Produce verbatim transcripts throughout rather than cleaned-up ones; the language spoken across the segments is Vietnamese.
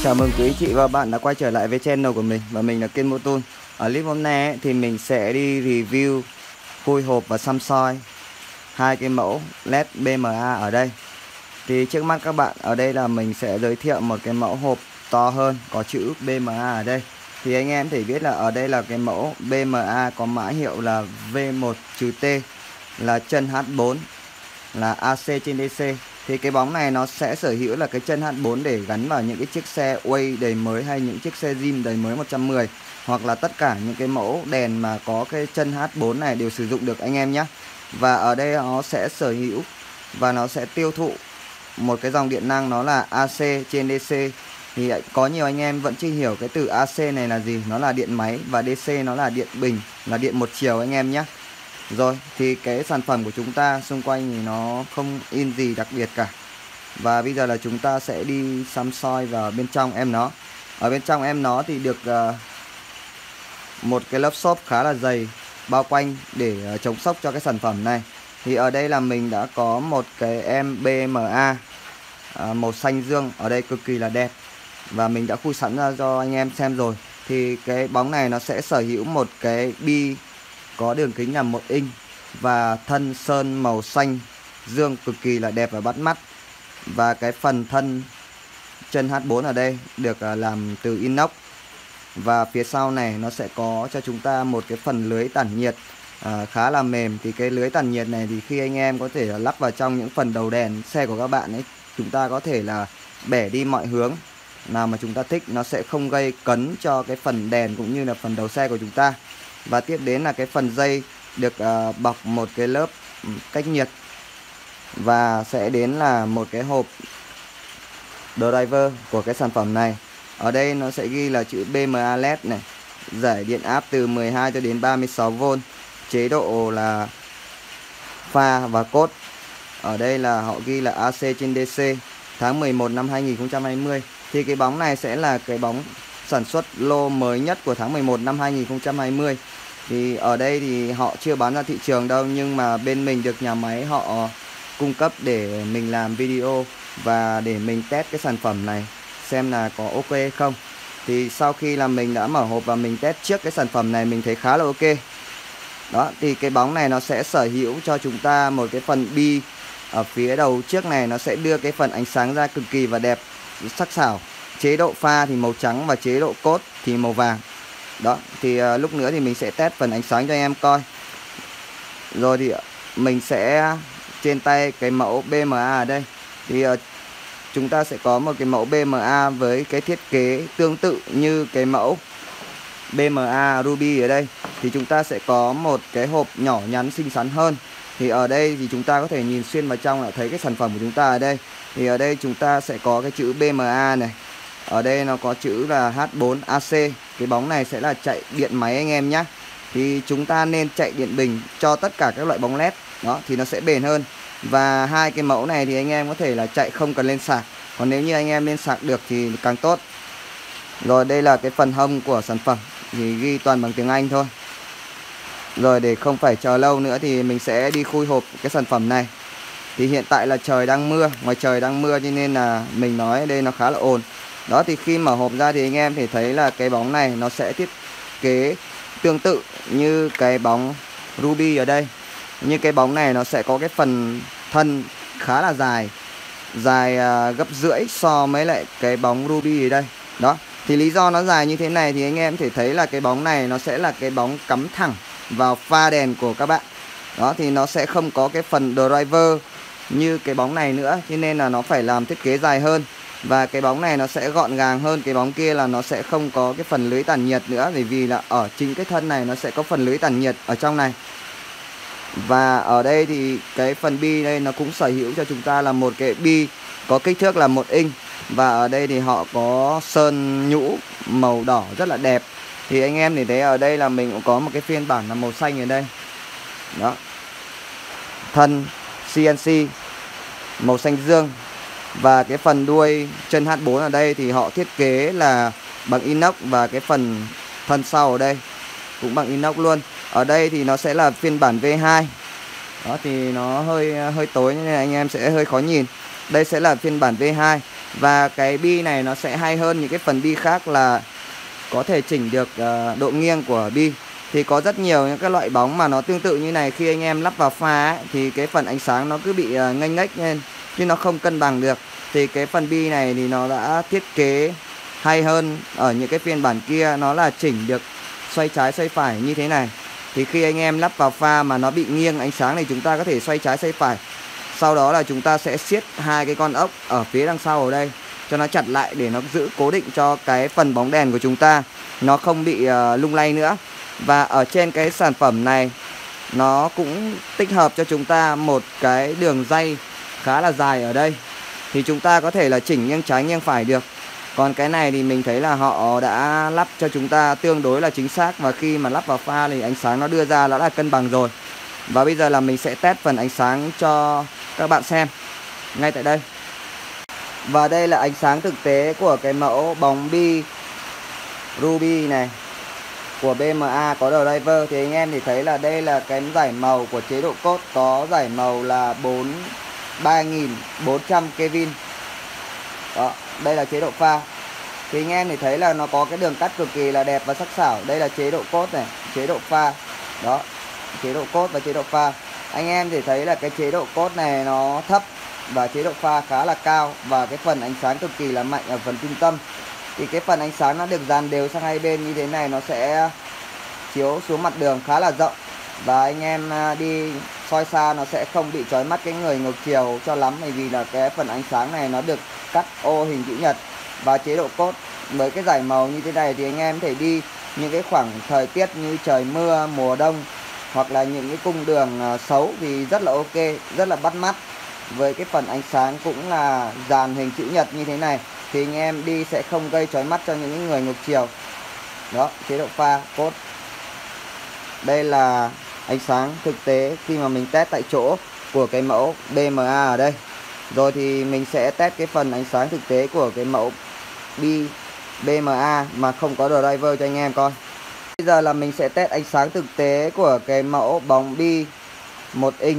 Chào mừng quý chị và bạn đã quay trở lại với channel của mình, và mình là Kiên Motor. Ở clip hôm nay ấy, thì mình sẽ đi review khui hộp và xăm soi hai cái mẫu led bê em a ở đây. Thì trước mắt các bạn, ở đây là mình sẽ giới thiệu một cái mẫu hộp to hơn có chữ bê em a ở đây. Thì anh em thể biết là ở đây là cái mẫu bê em a có mã hiệu là V một T, là chân H bốn, là a xê trên đê xê. Thì cái bóng này nó sẽ sở hữu là cái chân H bốn để gắn vào những cái chiếc xe Way đời mới hay những chiếc xe Gym đời mới một trăm mười, hoặc là tất cả những cái mẫu đèn mà có cái chân H bốn này đều sử dụng được anh em nhé. Và ở đây nó sẽ sở hữu và nó sẽ tiêu thụ một cái dòng điện năng, nó là a xê trên đê xê. Thì có nhiều anh em vẫn chưa hiểu cái từ a xê này là gì, nó là điện máy, và đê xê nó là điện bình, là điện một chiều anh em nhé. Rồi, thì cái sản phẩm của chúng ta xung quanh thì nó không in gì đặc biệt cả. Và bây giờ là chúng ta sẽ đi xăm soi vào bên trong em nó. Ở bên trong em nó thì được uh, một cái lớp xốp khá là dày bao quanh để uh, chống xốc cho cái sản phẩm này. Thì ở đây là mình đã có một cái em bê em a uh, màu xanh dương ở đây cực kỳ là đẹp, và mình đã khui sẵn ra cho anh em xem rồi. Thì cái bóng này nó sẽ sở hữu một cái bi có đường kính là một inch và thân sơn màu xanh dương cực kỳ là đẹp và bắt mắt. Và cái phần thân chân H bốn ở đây được làm từ inox, và phía sau này nó sẽ có cho chúng ta một cái phần lưới tản nhiệt à, khá là mềm. Thì cái lưới tản nhiệt này thì khi anh em có thể lắp vào trong những phần đầu đèn xe của các bạn ấy, chúng ta có thể là bẻ đi mọi hướng nào mà chúng ta thích, nó sẽ không gây cấn cho cái phần đèn cũng như là phần đầu xe của chúng ta. Và tiếp đến là cái phần dây được uh, bọc một cái lớp cách nhiệt, và sẽ đến là một cái hộp driver của cái sản phẩm này. Ở đây nó sẽ ghi là chữ bê em a led này, giải điện áp từ mười hai cho đến ba mươi sáu vôn, chế độ là pha và cốt. Ở đây là họ ghi là a xê trên đê xê, tháng mười một năm hai nghìn không trăm hai mươi. Thì cái bóng này sẽ là cái bóng sản xuất lô mới nhất của tháng mười một năm hai nghìn không trăm hai mươi. Thì ở đây thì họ chưa bán ra thị trường đâu, nhưng mà bên mình được nhà máy họ cung cấp để mình làm video và để mình test cái sản phẩm này xem là có ok hay không. Thì sau khi là mình đã mở hộp và mình test trước cái sản phẩm này, mình thấy khá là ok. Đó, thì cái bóng này nó sẽ sở hữu cho chúng ta một cái phần bi ở phía đầu trước này, nó sẽ đưa cái phần ánh sáng ra cực kỳ và đẹp, sắc sảo. Chế độ pha thì màu trắng và chế độ cốt thì màu vàng. Đó, thì uh, lúc nữa thì mình sẽ test phần ánh sáng cho anh em coi. Rồi thì mình sẽ trên tay cái mẫu bê em a ở đây. Thì uh, chúng ta sẽ có một cái mẫu bê em a với cái thiết kế tương tự như cái mẫu bê em a Ruby ở đây. Thì chúng ta sẽ có một cái hộp nhỏ nhắn xinh xắn hơn. Thì ở đây thì chúng ta có thể nhìn xuyên vào trong là thấy cái sản phẩm của chúng ta ở đây. Thì ở đây chúng ta sẽ có cái chữ bê em a này. Ở đây nó có chữ là H bốn a xê. Cái bóng này sẽ là chạy điện máy anh em nhé. Thì chúng ta nên chạy điện bình cho tất cả các loại bóng led. Đó, thì nó sẽ bền hơn. Và hai cái mẫu này thì anh em có thể là chạy không cần lên sạc. Còn nếu như anh em lên sạc được thì càng tốt. Rồi đây là cái phần hông của sản phẩm, thì ghi toàn bằng tiếng Anh thôi. Rồi để không phải chờ lâu nữa thì mình sẽ đi khui hộp cái sản phẩm này. Thì hiện tại là trời đang mưa, ngoài trời đang mưa cho nên là mình nói ở đây nó khá là ồn. Đó, thì khi mở hộp ra thì anh em thể thấy là cái bóng này nó sẽ thiết kế tương tự như cái bóng Ruby ở đây. Nhưng cái bóng này nó sẽ có cái phần thân khá là dài, dài uh, gấp rưỡi so với lại cái bóng Ruby ở đây. Đó, thì lý do nó dài như thế này thì anh em thể thấy là cái bóng này nó sẽ là cái bóng cắm thẳng vào pha đèn của các bạn. Đó, thì nó sẽ không có cái phần driver như cái bóng này nữa, cho nên là nó phải làm thiết kế dài hơn. Và cái bóng này nó sẽ gọn gàng hơn cái bóng kia, là nó sẽ không có cái phần lưới tản nhiệt nữa, bởi vì là ở chính cái thân này nó sẽ có phần lưới tản nhiệt ở trong này. Và ở đây thì cái phần bi đây nó cũng sở hữu cho chúng ta là một cái bi có kích thước là một inch. Và ở đây thì họ có sơn nhũ màu đỏ rất là đẹp. Thì anh em thì thấy ở đây là mình cũng có một cái phiên bản là màu xanh ở đây. Đó, thân xê en xê màu xanh dương. Và cái phần đuôi chân H bốn ở đây thì họ thiết kế là bằng inox, và cái phần thân sau ở đây cũng bằng inox luôn. Ở đây thì nó sẽ là phiên bản V hai. Đó, thì nó hơi hơi tối nên anh em sẽ hơi khó nhìn. Đây sẽ là phiên bản V hai. Và cái bi này nó sẽ hay hơn những cái phần bi khác là có thể chỉnh được uh, độ nghiêng của bi. Thì có rất nhiều những cái loại bóng mà nó tương tự như này, khi anh em lắp vào pha ấy, thì cái phần ánh sáng nó cứ bị uh, nghênh nghếch lên, chứ nó không cân bằng được. Thì cái phần bi này thì nó đã thiết kế hay hơn ở những cái phiên bản kia, nó là chỉnh được xoay trái xoay phải như thế này. Thì khi anh em lắp vào pha mà nó bị nghiêng ánh sáng thì chúng ta có thể xoay trái xoay phải. Sau đó là chúng ta sẽ siết hai cái con ốc ở phía đằng sau ở đây cho nó chặt lại để nó giữ cố định cho cái phần bóng đèn của chúng ta, nó không bị uh, lung lay nữa. Và ở trên cái sản phẩm này nó cũng tích hợp cho chúng ta một cái đường ray khá là dài ở đây, thì chúng ta có thể là chỉnh nghiêng trái nghiêng phải được. Còn cái này thì mình thấy là họ đã lắp cho chúng ta tương đối là chính xác, và khi mà lắp vào pha thì ánh sáng nó đưa ra đã là cân bằng rồi. Và bây giờ là mình sẽ test phần ánh sáng cho các bạn xem ngay tại đây. Và đây là ánh sáng thực tế của cái mẫu bóng bi Ruby này của bê em a có driver. Thì anh em thì thấy là đây là cái giải màu của chế độ code, có giải màu là ba nghìn bốn trăm Kelvin. Đó, đây là chế độ pha. Thì anh em thì thấy là nó có cái đường cắt cực kỳ là đẹp và sắc sảo. Đây là chế độ code này, chế độ pha. Đó, chế độ code và chế độ pha. Anh em thì thấy là cái chế độ code này nó thấp và chế độ pha khá là cao, và cái phần ánh sáng cực kỳ là mạnh ở phần trung tâm. Thì cái phần ánh sáng nó được dàn đều sang hai bên như thế này, nó sẽ chiếu xuống mặt đường khá là rộng, và anh em đi soi xa nó sẽ không bị chói mắt cái người ngược chiều cho lắm, bởi vì là cái phần ánh sáng này nó được cắt ô hình chữ nhật. Và chế độ code với cái giải màu như thế này thì anh em có thể đi những cái khoảng thời tiết như trời mưa, mùa đông, hoặc là những cái cung đường xấu thì rất là ok, rất là bắt mắt. Với cái phần ánh sáng cũng là dàn hình chữ nhật như thế này thì anh em đi sẽ không gây chói mắt cho những người ngược chiều. Đó, chế độ pha code. Đây là ánh sáng thực tế khi mà mình test tại chỗ của cái mẫu bê em a ở đây. Rồi thì mình sẽ test cái phần ánh sáng thực tế của cái mẫu bi bê em a mà không có driver cho anh em coi. Bây giờ là mình sẽ test ánh sáng thực tế của cái mẫu bóng bi một inch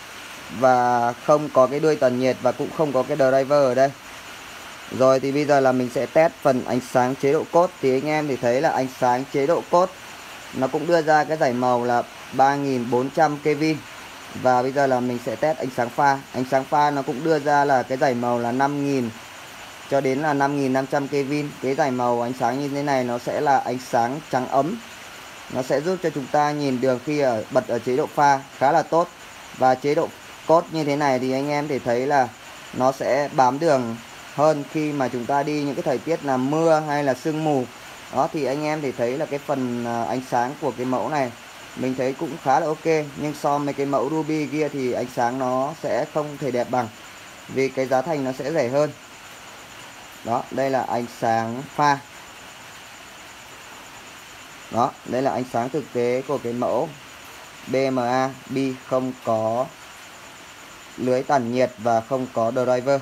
và không có cái đuôi tản nhiệt và cũng không có cái driver ở đây. Rồi thì bây giờ là mình sẽ test phần ánh sáng chế độ code. Thì anh em thì thấy là ánh sáng chế độ code nó cũng đưa ra cái giải màu là ba nghìn bốn trăm Kelvin. Và bây giờ là mình sẽ test ánh sáng pha. Ánh sáng pha nó cũng đưa ra là cái giải màu là năm nghìn cho đến là năm nghìn năm trăm Kelvin. Cái giải màu ánh sáng như thế này nó sẽ là ánh sáng trắng ấm. Nó sẽ giúp cho chúng ta nhìn đường khi ở bật ở chế độ pha khá là tốt. Và chế độ code như thế này thì anh em thể thấy là nó sẽ bám đường hơn khi mà chúng ta đi những cái thời tiết là mưa hay là sương mù. Đó thì anh em thì thấy là cái phần ánh sáng của cái mẫu này mình thấy cũng khá là ok, nhưng so với cái mẫu Ruby kia thì ánh sáng nó sẽ không thể đẹp bằng, vì cái giá thành nó sẽ rẻ hơn. Đó, đây là ánh sáng pha. Đó, đây là ánh sáng thực tế của cái mẫu bê em a bi không có lưới tản nhiệt và không có driver.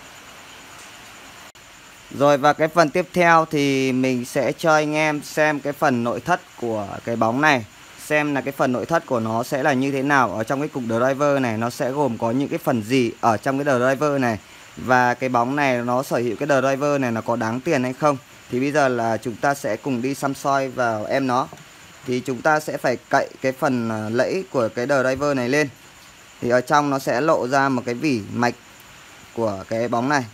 Rồi, và cái phần tiếp theo thì mình sẽ cho anh em xem cái phần nội thất của cái bóng này, xem là cái phần nội thất của nó sẽ là như thế nào. Ở trong cái cục driver này nó sẽ gồm có những cái phần gì ở trong cái driver này, và cái bóng này nó sở hữu cái driver này nó có đáng tiền hay không. Thì bây giờ là chúng ta sẽ cùng đi xăm soi vào em nó. Thì chúng ta sẽ phải cậy cái phần lẫy của cái driver này lên. Thì ở trong nó sẽ lộ ra một cái vỉ mạch của cái bóng này.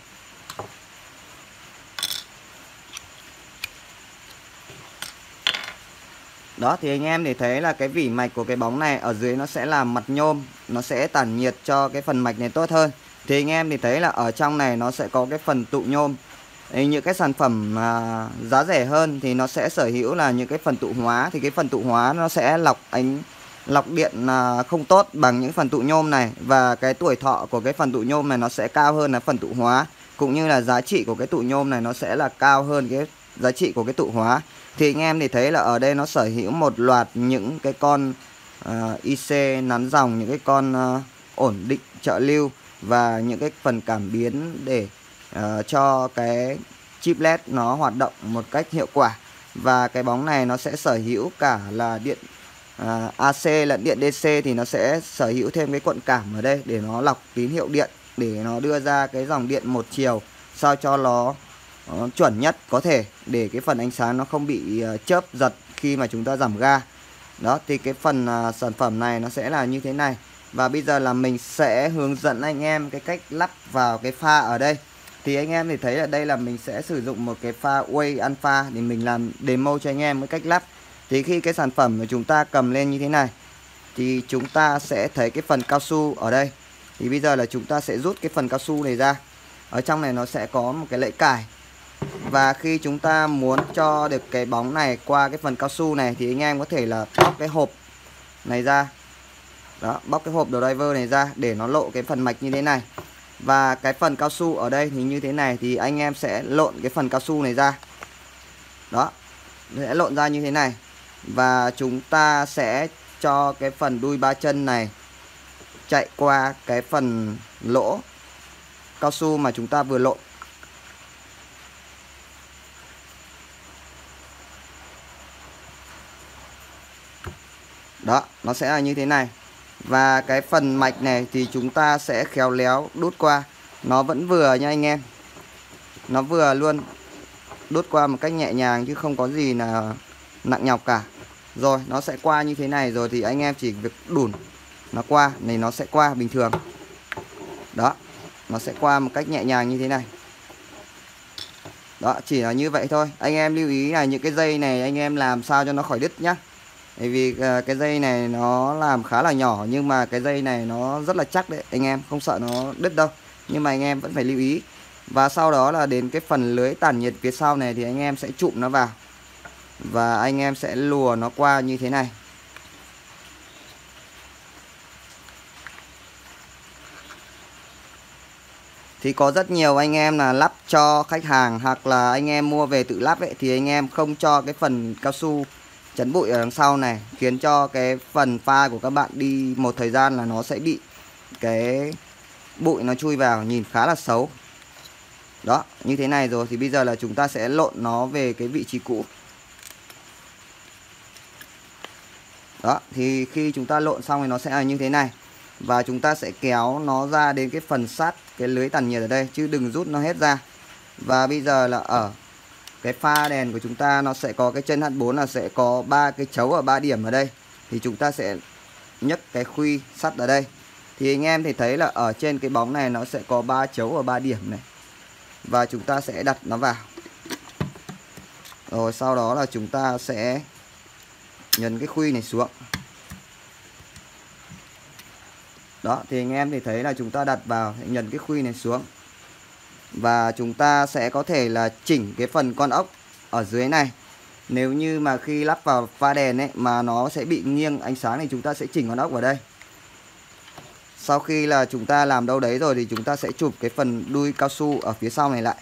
Đó thì anh em để thấy là cái vỉ mạch của cái bóng này ở dưới nó sẽ là mặt nhôm, nó sẽ tản nhiệt cho cái phần mạch này tốt hơn. Thì anh em thì thấy là ở trong này nó sẽ có cái phần tụ nhôm. Đấy, những cái sản phẩm mà giá rẻ hơn thì nó sẽ sở hữu là những cái phần tụ hóa. Thì cái phần tụ hóa nó sẽ lọc ánh lọc điện không tốt bằng những phần tụ nhôm này, và cái tuổi thọ của cái phần tụ nhôm này nó sẽ cao hơn là phần tụ hóa, cũng như là giá trị của cái tụ nhôm này nó sẽ là cao hơn cái giá trị của cái tụ hóa. Thì anh em thì thấy là ở đây nó sở hữu một loạt những cái con uh, i xê nắn dòng, những cái con uh, ổn định trợ lưu và những cái phần cảm biến để uh, cho cái chip led nó hoạt động một cách hiệu quả. Và cái bóng này nó sẽ sở hữu cả là điện uh, a xê lẫn điện đê xê, thì nó sẽ sở hữu thêm cái cuộn cảm ở đây để nó lọc tín hiệu điện, để nó đưa ra cái dòng điện một chiều sao cho nó uh, chuẩn nhất có thể, để cái phần ánh sáng nó không bị uh, chớp giật khi mà chúng ta giảm ga. Đó thì cái phần uh, sản phẩm này nó sẽ là như thế này. Và bây giờ là mình sẽ hướng dẫn anh em cái cách lắp vào cái pha ở đây. Thì anh em thì thấy ở đây là mình sẽ sử dụng một cái pha Way Alpha để mình làm demo cho anh em cái cách lắp. Thì khi cái sản phẩm mà chúng ta cầm lên như thế này thì chúng ta sẽ thấy cái phần cao su ở đây. Thì bây giờ là chúng ta sẽ rút cái phần cao su này ra. Ở trong này nó sẽ có một cái lẫy cài. Và khi chúng ta muốn cho được cái bóng này qua cái phần cao su này thì anh em có thể là bóc cái hộp này ra. Đó, bóc cái hộp driver này ra để nó lộ cái phần mạch như thế này. Và cái phần cao su ở đây thì như thế này, thì anh em sẽ lộn cái phần cao su này ra. Đó, sẽ lộn ra như thế này. Và chúng ta sẽ cho cái phần đuôi ba chân này chạy qua cái phần lỗ cao su mà chúng ta vừa lộn. Đó, nó sẽ là như thế này. Và cái phần mạch này thì chúng ta sẽ khéo léo đút qua. Nó vẫn vừa nha anh em. Nó vừa luôn, đút qua một cách nhẹ nhàng chứ không có gì là nặng nhọc cả. Rồi, nó sẽ qua như thế này rồi thì anh em chỉ việc đủn nó qua, này nó sẽ qua bình thường. Đó, nó sẽ qua một cách nhẹ nhàng như thế này. Đó, chỉ là như vậy thôi. Anh em lưu ý là những cái dây này anh em làm sao cho nó khỏi đứt nhá. Bởi vì cái dây này nó làm khá là nhỏ, nhưng mà cái dây này nó rất là chắc đấy. Anh em không sợ nó đứt đâu, nhưng mà anh em vẫn phải lưu ý. Và sau đó là đến cái phần lưới tản nhiệt phía sau này thì anh em sẽ chụm nó vào. Và anh em sẽ lùa nó qua như thế này. Thì có rất nhiều anh em là lắp cho khách hàng hoặc là anh em mua về tự lắp ấy, thì anh em không cho cái phần cao su chắn bụi ở đằng sau này, khiến cho cái phần pha của các bạn đi một thời gian là nó sẽ bị cái bụi nó chui vào, nhìn khá là xấu. Đó, như thế này rồi thì bây giờ là chúng ta sẽ lộn nó về cái vị trí cũ. Đó, thì khi chúng ta lộn xong thì nó sẽ là như thế này. Và chúng ta sẽ kéo nó ra đến cái phần sát cái lưới tản nhiệt ở đây, chứ đừng rút nó hết ra. Và bây giờ là ở cái pha đèn của chúng ta nó sẽ có cái chân H bốn là sẽ có ba cái chấu ở ba điểm ở đây. Thì chúng ta sẽ nhấc cái khuy sắt ở đây. Thì anh em thì thấy là ở trên cái bóng này nó sẽ có ba chấu ở ba điểm này. Và chúng ta sẽ đặt nó vào. Rồi sau đó là chúng ta sẽ nhấn cái khuy này xuống. Đó, thì anh em thì thấy là chúng ta đặt vào, nhấn cái khuy này xuống. Và chúng ta sẽ có thể là chỉnh cái phần con ốc ở dưới này. Nếu như mà khi lắp vào pha đèn ấy mà nó sẽ bị nghiêng ánh sáng thì chúng ta sẽ chỉnh con ốc vào đây. Sau khi là chúng ta làm đâu đấy rồi thì chúng ta sẽ chụp cái phần đuôi cao su ở phía sau này lại.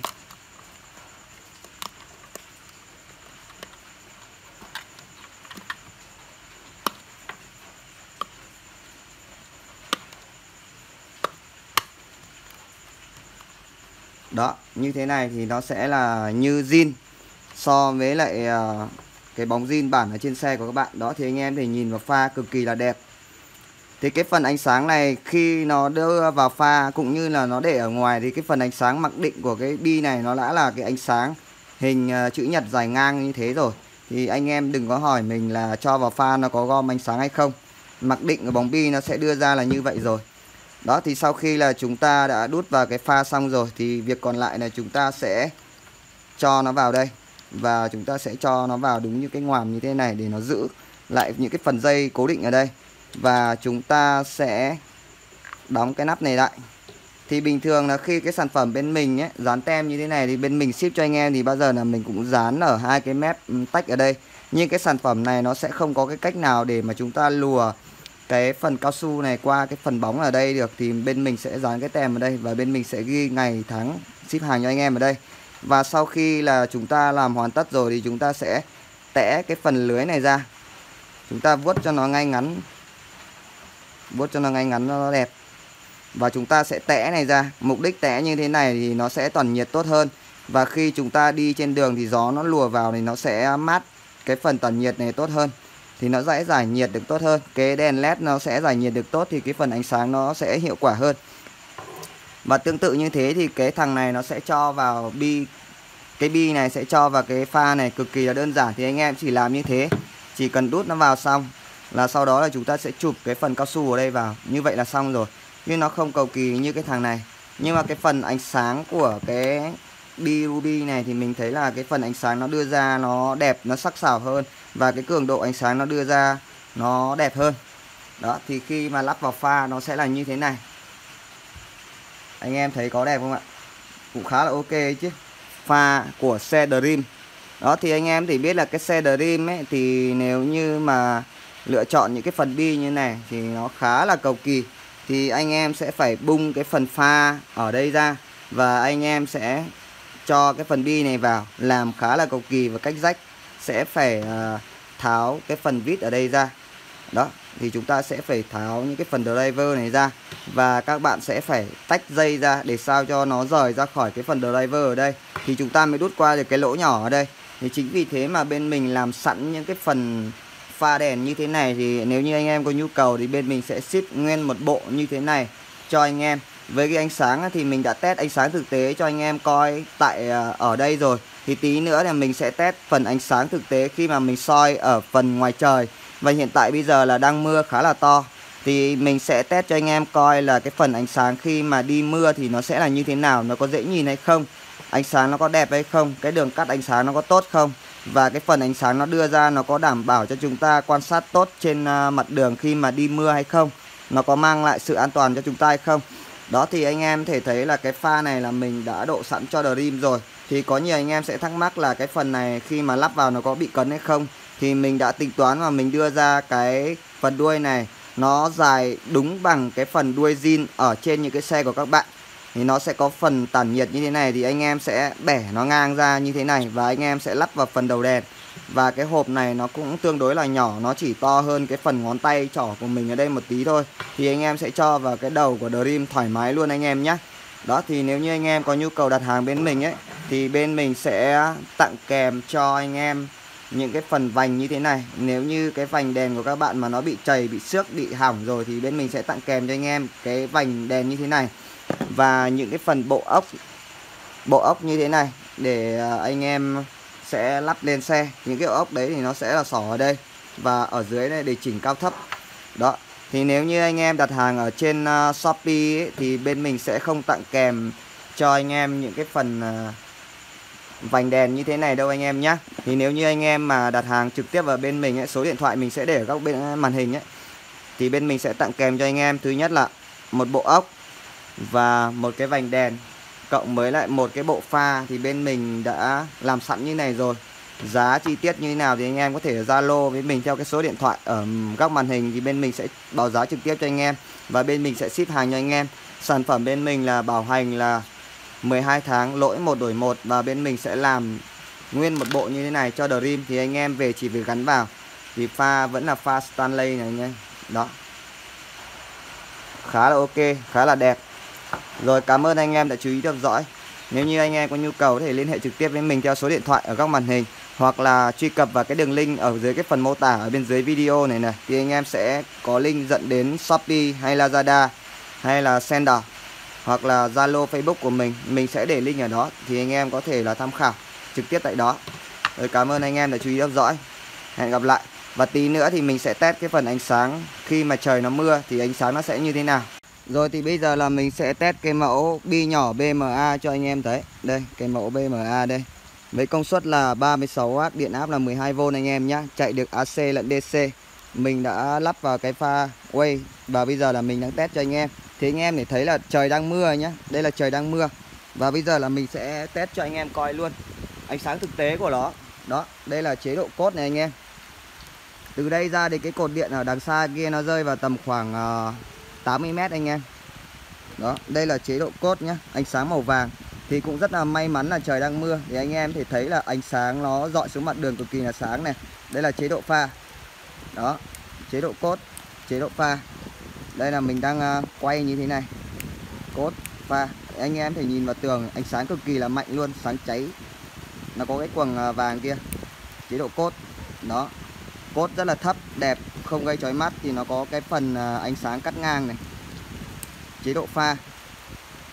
Đó, như thế này thì nó sẽ là như zin so với lại uh, cái bóng zin bản ở trên xe của các bạn. Đó, thì anh em thì nhìn vào pha cực kỳ là đẹp. Thì cái phần ánh sáng này khi nó đưa vào pha cũng như là nó để ở ngoài thì cái phần ánh sáng mặc định của cái bi này nó đã là cái ánh sáng hình uh, chữ nhật dài ngang như thế rồi. Thì anh em đừng có hỏi mình là cho vào pha nó có gom ánh sáng hay không. Mặc định của bóng bi nó sẽ đưa ra là như vậy rồi. Đó, thì sau khi là chúng ta đã đút vào cái pha xong rồi thì việc còn lại là chúng ta sẽ cho nó vào đây. Và chúng ta sẽ cho nó vào đúng như cái ngoàm như thế này để nó giữ lại những cái phần dây cố định ở đây. Và chúng ta sẽ đóng cái nắp này lại. Thì bình thường là khi cái sản phẩm bên mình ấy, dán tem như thế này thì bên mình ship cho anh em thì bao giờ là mình cũng dán ở hai cái mép tách ở đây. Nhưng cái sản phẩm này nó sẽ không có cái cách nào để mà chúng ta lùa cái phần cao su này qua cái phần bóng ở đây được. Thì bên mình sẽ dán cái tem ở đây và bên mình sẽ ghi ngày tháng ship hàng cho anh em ở đây. Và sau khi là chúng ta làm hoàn tất rồi thì chúng ta sẽ tẽ cái phần lưới này ra. Chúng ta vuốt cho nó ngay ngắn, vuốt cho nó ngay ngắn nó đẹp. Và chúng ta sẽ tẽ này ra. Mục đích tẽ như thế này thì nó sẽ tản nhiệt tốt hơn. Và khi chúng ta đi trên đường thì gió nó lùa vào thì nó sẽ mát cái phần tản nhiệt này tốt hơn. Thì nó sẽ giải nhiệt được tốt hơn. Cái đèn led nó sẽ giải nhiệt được tốt thì cái phần ánh sáng nó sẽ hiệu quả hơn. Và tương tự như thế thì cái thằng này nó sẽ cho vào bi, cái bi này sẽ cho vào cái pha này, cực kỳ là đơn giản. Thì anh em chỉ làm như thế, chỉ cần đút nó vào xong là sau đó là chúng ta sẽ chụp cái phần cao su ở đây vào, như vậy là xong rồi. Nhưng nó không cầu kỳ như cái thằng này. Nhưng mà cái phần ánh sáng của cái bi ruby này thì mình thấy là cái phần ánh sáng nó đưa ra nó đẹp, nó sắc sảo hơn, và cái cường độ ánh sáng nó đưa ra nó đẹp hơn. Đó, thì khi mà lắp vào pha nó sẽ là như thế này. Anh em thấy có đẹp không ạ? Cũng khá là ok chứ. Pha của xe Dream. Đó, thì anh em thì biết là cái xe Dream ấy, thì nếu như mà lựa chọn những cái phần bi như này thì nó khá là cầu kỳ. Thì anh em sẽ phải bung cái phần pha ở đây ra, và anh em sẽ cho cái phần bi này vào, làm khá là cầu kỳ. Và cách rách sẽ phải uh, tháo cái phần vít ở đây ra. Đó, thì chúng ta sẽ phải tháo những cái phần driver này ra, và các bạn sẽ phải tách dây ra để sao cho nó rời ra khỏi cái phần driver ở đây, thì chúng ta mới đút qua được cái lỗ nhỏ ở đây. Thì chính vì thế mà bên mình làm sẵn những cái phần pha đèn như thế này, thì nếu như anh em có nhu cầu thì bên mình sẽ ship nguyên một bộ như thế này cho anh em. Với cái ánh sáng thì mình đã test ánh sáng thực tế cho anh em coi tại ở đây rồi. Thì tí nữa thì mình sẽ test phần ánh sáng thực tế khi mà mình soi ở phần ngoài trời. Và hiện tại bây giờ là đang mưa khá là to, thì mình sẽ test cho anh em coi là cái phần ánh sáng khi mà đi mưa thì nó sẽ là như thế nào, nó có dễ nhìn hay không, ánh sáng nó có đẹp hay không, cái đường cắt ánh sáng nó có tốt không, và cái phần ánh sáng nó đưa ra nó có đảm bảo cho chúng ta quan sát tốt trên mặt đường khi mà đi mưa hay không, nó có mang lại sự an toàn cho chúng ta hay không. Đó, thì anh em thể thấy là cái pha này là mình đã độ sẵn cho Dream rồi. Thì có nhiều anh em sẽ thắc mắc là cái phần này khi mà lắp vào nó có bị cấn hay không. Thì mình đã tính toán và mình đưa ra cái phần đuôi này nó dài đúng bằng cái phần đuôi zin ở trên những cái xe của các bạn. Thì nó sẽ có phần tản nhiệt như thế này, thì anh em sẽ bẻ nó ngang ra như thế này, và anh em sẽ lắp vào phần đầu đèn. Và cái hộp này nó cũng tương đối là nhỏ, nó chỉ to hơn cái phần ngón tay trỏ của mình ở đây một tí thôi. Thì anh em sẽ cho vào cái đầu của Dream thoải mái luôn anh em nhé. Đó, thì nếu như anh em có nhu cầu đặt hàng bên mình ấy, thì bên mình sẽ tặng kèm cho anh em những cái phần vành như thế này. Nếu như cái vành đèn của các bạn mà nó bị chảy, bị xước, bị hỏng rồi, thì bên mình sẽ tặng kèm cho anh em cái vành đèn như thế này. Và những cái phần bộ ốc, bộ ốc như thế này để anh em sẽ lắp lên xe. Những cái ốc đấy thì nó sẽ là xỏ ở đây và ở dưới này để chỉnh cao thấp. Đó, thì nếu như anh em đặt hàng ở trên uh, Shopee ấy, thì bên mình sẽ không tặng kèm cho anh em những cái phần uh, vành đèn như thế này đâu anh em nhé. Thì nếu như anh em mà đặt hàng trực tiếp vào bên mình ấy, số điện thoại mình sẽ để ở các bên màn hình ấy, thì bên mình sẽ tặng kèm cho anh em thứ nhất là một bộ ốc và một cái vành đèn, cộng với lại một cái bộ pha. Thì bên mình đã làm sẵn như này rồi. Giá chi tiết như thế nào thì anh em có thể Zalo với mình theo cái số điện thoại ở góc màn hình, thì bên mình sẽ báo giá trực tiếp cho anh em, và bên mình sẽ ship hàng cho anh em. Sản phẩm bên mình là bảo hành là mười hai tháng, lỗi một đổi một, và bên mình sẽ làm nguyên một bộ như thế này cho Dream. Thì anh em về chỉ việc gắn vào, thì pha vẫn là pha Stanley này anh em. Đó, khá là ok, khá là đẹp. Rồi, cảm ơn anh em đã chú ý theo dõi. Nếu như anh em có nhu cầu có thể liên hệ trực tiếp với mình theo số điện thoại ở góc màn hình, hoặc là truy cập vào cái đường link ở dưới cái phần mô tả ở bên dưới video này này, thì anh em sẽ có link dẫn đến Shopee hay Lazada hay là Sender, hoặc là Zalo, Facebook của mình. Mình sẽ để link ở đó, thì anh em có thể là tham khảo trực tiếp tại đó. Rồi, cảm ơn anh em đã chú ý theo dõi. Hẹn gặp lại. Và tí nữa thì mình sẽ test cái phần ánh sáng khi mà trời nó mưa thì ánh sáng nó sẽ như thế nào. Rồi, thì bây giờ là mình sẽ test cái mẫu bi nhỏ bê em a cho anh em thấy. Đây, cái mẫu bê em a đây. Với công suất là ba mươi sáu oát, điện áp là mười hai vôn anh em nhé. Chạy được a xê lẫn đê xê. Mình đã lắp vào cái pha quay, và bây giờ là mình đang test cho anh em. Thì anh em để thấy là trời đang mưa nhé. Đây là trời đang mưa. Và bây giờ là mình sẽ test cho anh em coi luôn ánh sáng thực tế của nó. Đó, đây là chế độ cốt này anh em. Từ đây ra thì cái cột điện ở đằng xa kia nó rơi vào tầm khoảng uh, tám mươi mét anh em. Đó, đây là chế độ cốt nhá, ánh sáng màu vàng. Thì cũng rất là may mắn là trời đang mưa, thì anh em thì thấy là ánh sáng nó dọi xuống mặt đường cực kỳ là sáng này. Đây là chế độ pha. Đó, chế độ cốt, chế độ pha. Đây là mình đang uh, quay như thế này. Cốt, pha. Anh em thể nhìn vào tường, ánh sáng cực kỳ là mạnh luôn, sáng cháy. Nó có cái quầng uh, vàng kia. Chế độ cốt. Đó, cốt rất là thấp, đẹp, không gây chói mắt. Thì nó có cái phần uh, ánh sáng cắt ngang này. Chế độ pha.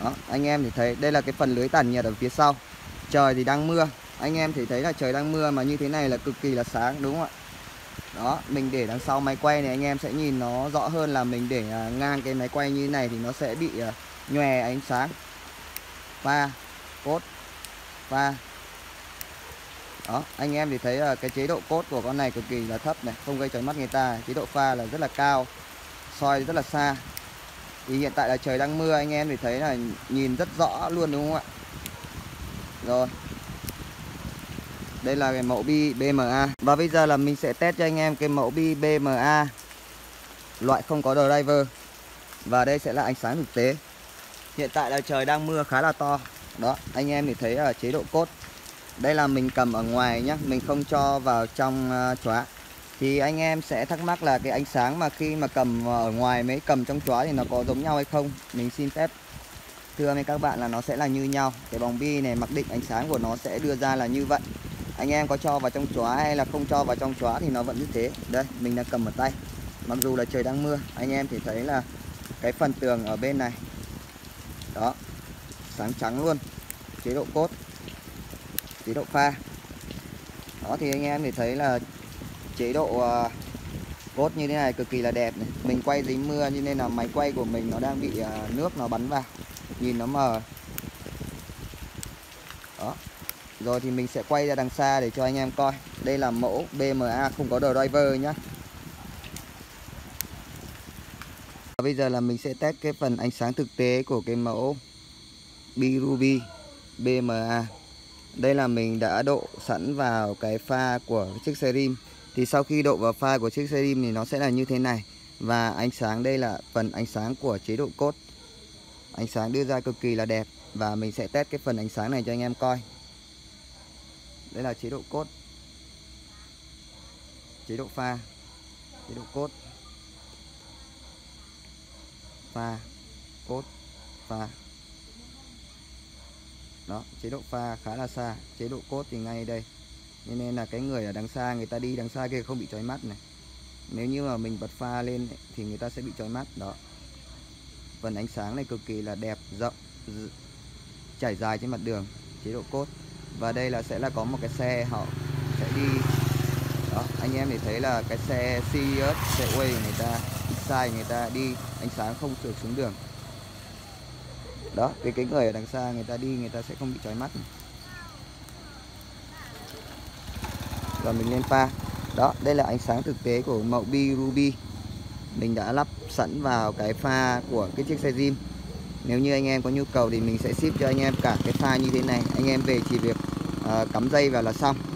Đó, anh em thì thấy đây là cái phần lưới tản nhiệt ở phía sau. Trời thì đang mưa, anh em thì thấy là trời đang mưa mà như thế này là cực kỳ là sáng, đúng không ạ? Đó, mình để đằng sau máy quay này anh em sẽ nhìn nó rõ hơn, là mình để à, ngang cái máy quay như thế này thì nó sẽ bị à, nhòe ánh sáng. Pha, cốt, pha. Đó, anh em thì thấy là cái chế độ cốt của con này cực kỳ là thấp này, không gây chói mắt người ta. Chế độ pha là rất là cao, soi rất là xa. Thì hiện tại là trời đang mưa, anh em thì thấy là nhìn rất rõ luôn, đúng không ạ? Rồi, đây là cái mẫu bi bê em a. Và bây giờ là mình sẽ test cho anh em cái mẫu bi bê em a loại không có driver. Và đây sẽ là ánh sáng thực tế. Hiện tại là trời đang mưa khá là to. Đó, anh em thì thấy là chế độ cốt. Đây là mình cầm ở ngoài nhé, mình không cho vào trong uh, chóa. Thì anh em sẽ thắc mắc là cái ánh sáng mà khi mà cầm ở ngoài mới cầm trong chóa thì nó có giống nhau hay không. Mình xin phép thưa với các bạn là nó sẽ là như nhau. Cái bóng bi này mặc định ánh sáng của nó sẽ đưa ra là như vậy. Anh em có cho vào trong chóa hay là không cho vào trong chóa thì nó vẫn như thế. Đây, mình đang cầm ở tay. Mặc dù là trời đang mưa, anh em thì thấy là cái phần tường ở bên này. Đó, sáng trắng luôn. Chế độ cốt, chế độ pha. Đó thì anh em thì thấy là chế độ uh, cốt như thế này cực kỳ là đẹp này. Mình quay dưới mưa cho nên là máy quay của mình nó đang bị uh, nước nó bắn vào, nhìn nó mờ. Đó. Rồi thì mình sẽ quay ra đằng xa để cho anh em coi. Đây là mẫu bê em a không có driver nhá. Bây giờ là mình sẽ test cái phần ánh sáng thực tế của cái mẫu Birubi bê em a. Đây là mình đã độ sẵn vào cái pha của chiếc xe rim. Thì sau khi độ vào pha của chiếc xe rim thì nó sẽ là như thế này. Và ánh sáng đây là phần ánh sáng của chế độ cốt. Ánh sáng đưa ra cực kỳ là đẹp. Và mình sẽ test cái phần ánh sáng này cho anh em coi. Đây là chế độ cốt, chế độ pha, chế độ cốt, pha, cốt, pha. Đó, chế độ pha khá là xa, chế độ cốt thì ngay đây. Nên là cái người ở đằng xa, người ta đi đằng xa kia không bị chói mắt này. Nếu như mà mình bật pha lên thì người ta sẽ bị chói mắt. Đó, phần ánh sáng này cực kỳ là đẹp, rộng, trải dài trên mặt đường, chế độ cốt. Và đây là sẽ là có một cái xe họ sẽ đi. Đó, anh em thì thấy là cái xe Sirius, xe Way người ta, Excite người ta đi, ánh sáng không trượt xuống đường. Đó, cái cái người ở đằng xa người ta đi người ta sẽ không bị chói mắt. Và mình lên pha. Đó, đây là ánh sáng thực tế của mẫu Birubi. Mình đã lắp sẵn vào cái pha của cái chiếc xe rim. Nếu như anh em có nhu cầu thì mình sẽ ship cho anh em cả cái pha như thế này. Anh em về chỉ việc uh, cắm dây vào là xong.